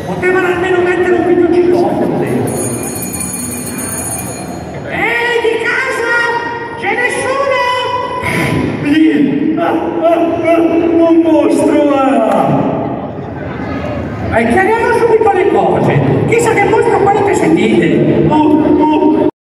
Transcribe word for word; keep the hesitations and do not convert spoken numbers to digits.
Potevano almeno mettere un videocitofono dentro. Ehi, di casa! C'è nessuno? Lì! Ah, ah, ah, un mostro! Ah. Ma chiariamo subito le cose. Chissà che mostro quello che sentite. Oh, oh.